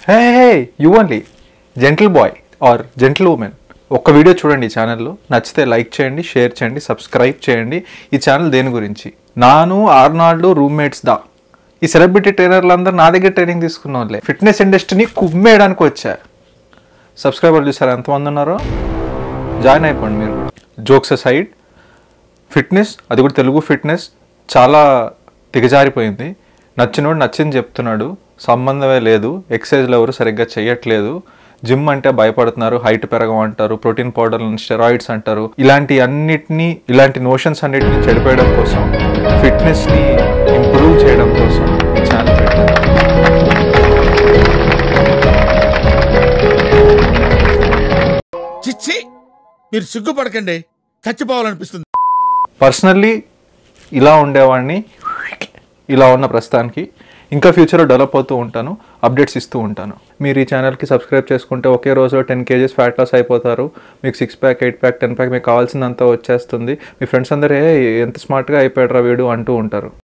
Hey hey you only gentle boy or gentle women ఒక్క video చూడండి ఈ ఛానల్లో, నచ్చితే లైక్ చేయండి, షేర్ చేయండి, సబ్స్క్రైబ్ చేయండి. ఈ ఛానల్ దేని గురించి? నాను ఆర్నాల్డ్ రూమ్మేట్స్ దా ఈ సెలబ్రిటీ ట్రైనర్లు అందరూ నా దగ్గర ట్రైనింగ్ తీసుకున్న వాళ్ళే. ఫిట్నెస్ ఇండస్ట్రీని కుమ్మేయడానికి వచ్చా. సబ్స్క్రైబర్లు చూసారు ఎంతమంది ఉన్నారో? జాయిన్ అయిపోండి మీరు. జోక్స్ సైడ్, ఫిట్నెస్, అది కూడా తెలుగు ఫిట్నెస్ చాలా దిగజారిపోయింది. నచ్చినోడు నచ్చింది చెప్తున్నాడు, సంబంధమే లేదు. ఎక్సర్సైజ్లు ఎవరు సరిగ్గా చేయట్లేదు. జిమ్ అంటే భయపడుతున్నారు, హైట్ పెరగమంటారు, ప్రోటీన్ పౌడర్లు, స్టెరాయిడ్స్ అంటారు. ఇలాంటి నోషన్స్ అన్నిటిని చెడిపోయడం కోసం, ఫిట్నెస్ని ఇంప్రూవ్ చేయడం కోసం ఈ ఛానల్ పెట్టాను. చిచ్చి, మీరు సిగ్గుపడకండి, చచ్చిపోవాలనిపిస్తుంది. పర్సనల్లీ ఇలా ఉండేవాడిని, ఇలా ఉన్న ప్రస్తుతానికి. ఇంకా ఫ్యూచర్లో డెవలప్ అవుతూ ఉంటాను, అప్డేట్స్ ఇస్తూ ఉంటాను. మీరు ఈ ఛానల్కి సబ్స్క్రైబ్ చేసుకుంటే ఒకే రోజు 10 kgs ఫ్యాట్ లాస్ అయిపోతారు. మీకు 6 ప్యాక్, 8 ప్యాక్, 10 ప్యాక్ మీకు కావాల్సిందంతా వచ్చేస్తుంది. మీ ఫ్రెండ్స్ అందరూ ఎంత స్మార్ట్గా అయిపోయాడు రా వీడు అంటూ ఉంటారు.